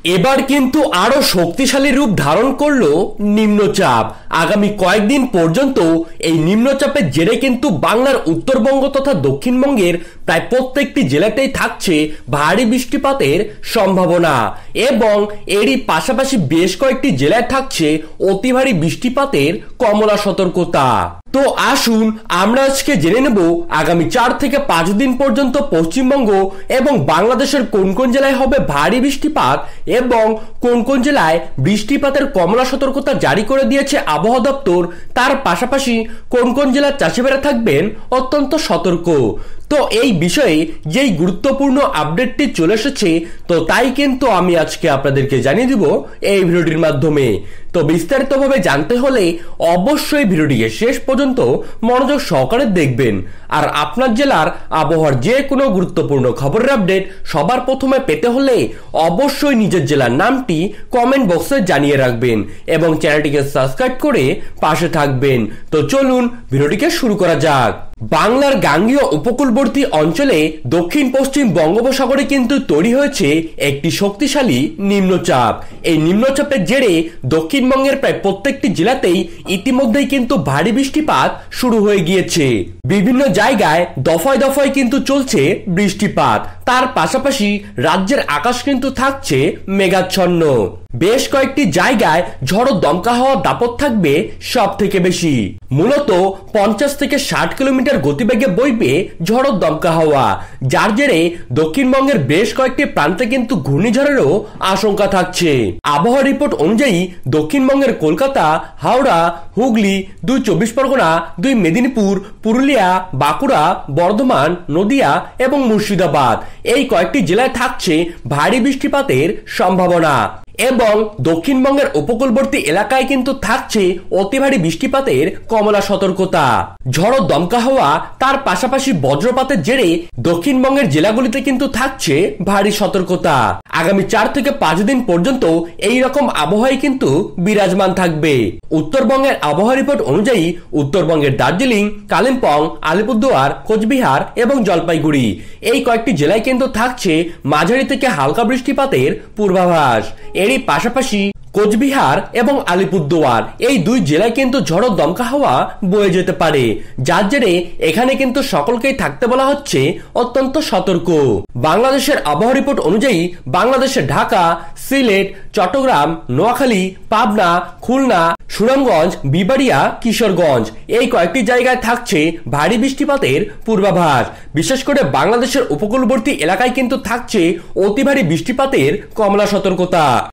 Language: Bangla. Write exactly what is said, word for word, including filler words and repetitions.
এবার কিন্তু আরো শক্তিশালী রূপ ধারণ করলো নিম্নচাপ। আগামী কয়েকদিন পর্যন্ত এই নিম্নচাপের জেরে কিন্তু বাংলার উত্তরবঙ্গ তথা দক্ষিণবঙ্গের প্রায় প্রত্যেকটি জেলাতেই থাকছে ভারী বৃষ্টিপাতের সম্ভাবনা এবং এরই পাশাপাশি বেশ কয়েকটি জেলায় থাকছে অতি ভারী বৃষ্টিপাতের কমলা সতর্কতা। তো আসুন আমরা আজকে জেনে নেব আগামী চার থেকে পাঁচ দিন পর্যন্ত পশ্চিমবঙ্গ এবং বাংলাদেশের কোন কোন জেলায় হবে ভারী বৃষ্টিপাত এবং কোন কোন জেলায় বৃষ্টিপাতের কমলা সতর্কতা জারি করে দিয়েছে আবহাওয়া দপ্তর, তার পাশাপাশি কোন কোন জেলার চাষিভাইরা থাকবেন অত্যন্ত সতর্ক। তো এই বিষয়ে যেই গুরুত্বপূর্ণ আপডেটটি চলে এসেছে, তো তাই কিন্তু আমি আজকে আপনাদেরকে জানিয়ে দিব এই ভিডিওটির মাধ্যমে। তো বিস্তারিতভাবে জানতে হলে অবশ্যই ভিডিওটিকে শেষ পর্যন্ত মনোযোগ সহকারে দেখবেন। আর আপনার জেলার আবহাওয়ার যে কোনো গুরুত্বপূর্ণ খবরের আপডেট সবার প্রথমে পেতে হলে অবশ্যই নিজের জেলার নামটি কমেন্ট বক্সে জানিয়ে রাখবেন এবং চ্যানেলটিকে সাবস্ক্রাইব করে পাশে থাকবেন। তো চলুন ভিডিওটিকে শুরু করা যাক। বাংলার গাঙ্গেয় উপকূলবর্তী অঞ্চলে দক্ষিণ পশ্চিম বঙ্গোপসাগরে কিন্তু তৈরি হয়েছে একটি শক্তিশালী নিম্নচাপ। এই নিম্নচাপের জেরে দক্ষিণবঙ্গের প্রায় প্রত্যেকটি জেলাতেই ইতিমধ্যেই কিন্তু ভারী বৃষ্টিপাত শুরু হয়ে গিয়েছে। বিভিন্ন জায়গায় দফায় দফায় কিন্তু চলছে বৃষ্টিপাত, তার পাশাপাশি রাজ্যের আকাশ কিন্তু থাকছে মেঘাচ্ছন্ন। বেশ কয়েকটি জায়গায় ঝড়ো দমকা হওয়ার দাপট থাকবে সব থেকে বেশি। মূলত পঞ্চাশ থেকে ষাট কিলোমিটার গতিবেগে বইবে ঝড়ো দমকা হাওয়া, যার জেরে দক্ষিণবঙ্গের বেশ কয়েকটি প্রান্তে কিন্তু ঘূর্ণিঝড়েরও আশঙ্কা থাকছে। আবহাওয়া রিপোর্ট অনুযায়ী দক্ষিণবঙ্গের কলকাতা, হাওড়া, হুগলি, দুই চব্বিশ পরগনা, দুই মেদিনীপুর, পুরুলিয়া, বাঁকুড়া, বর্ধমান, নদিয়া এবং মুর্শিদাবাদ এই কয়েকটি জেলায় থাকছে ভারী বৃষ্টিপাতের সম্ভাবনা এবং দক্ষিণবঙ্গের উপকূলবর্তী এলাকায় কিন্তু থাকছে অতি ভারী বৃষ্টিপাতের কমলা সতর্কতা। ঝড়ো দমকা হওয়া তার পাশাপাশি বজ্রপাতের জেরে দক্ষিণবঙ্গের জেলাগুলিতে কিন্তু থাকছে ভারী সতর্কতা। আগামী চার থেকে পাঁচ দিন পর্যন্ত এই রকম আবহাওয়ায় কিন্তু বিরাজমান থাকবে। উত্তরবঙ্গের আবহাওয়া রিপোর্ট অনুযায়ী উত্তরবঙ্গের দার্জিলিং, কালিম্পং, আলিপুরদুয়ার, কোচবিহার এবং জলপাইগুড়ি এই কয়েকটি জেলায় কিন্তু থাকছে মাঝারি থেকে হালকা বৃষ্টিপাতের পূর্বাভাস। এরই পাশাপাশি কোচবিহার এবং আলিপুরদুয়ার এই দুই জেলায় কিন্তু ঝড়ো দমকা হাওয়া বয়ে যেতে পারে, যার জেরে এখানে কিন্তু সকলকেই থাকতে বলা হচ্ছে অত্যন্ত সতর্ক। বাংলাদেশের আবহাওয়া রিপোর্ট অনুযায়ী বাংলাদেশের ঢাকা, সিলেট, চট্টগ্রাম, নোয়াখালী, পাবনা, খুলনা, সুনামগঞ্জ, বিবাড়িয়া, কিশোরগঞ্জ এই কয়েকটি জায়গায় থাকছে ভারী বৃষ্টিপাতের পূর্বাভাস। বিশেষ করে বাংলাদেশের উপকূলবর্তী এলাকায় কিন্তু থাকছে অতি ভারী বৃষ্টিপাতের কমলা সতর্কতা।